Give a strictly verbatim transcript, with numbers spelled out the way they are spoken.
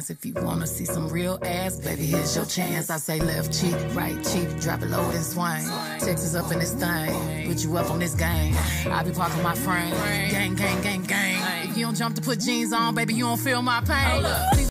dance. If you wanna see some real ass, baby, here's your chance. I say left cheek, right cheek, drop it low and swing. Texas up in this thing, put you up on this game. I be parking my frame, gang, gang, gang, gang. If you don't jump to put jeans on, baby, you don't feel my pain.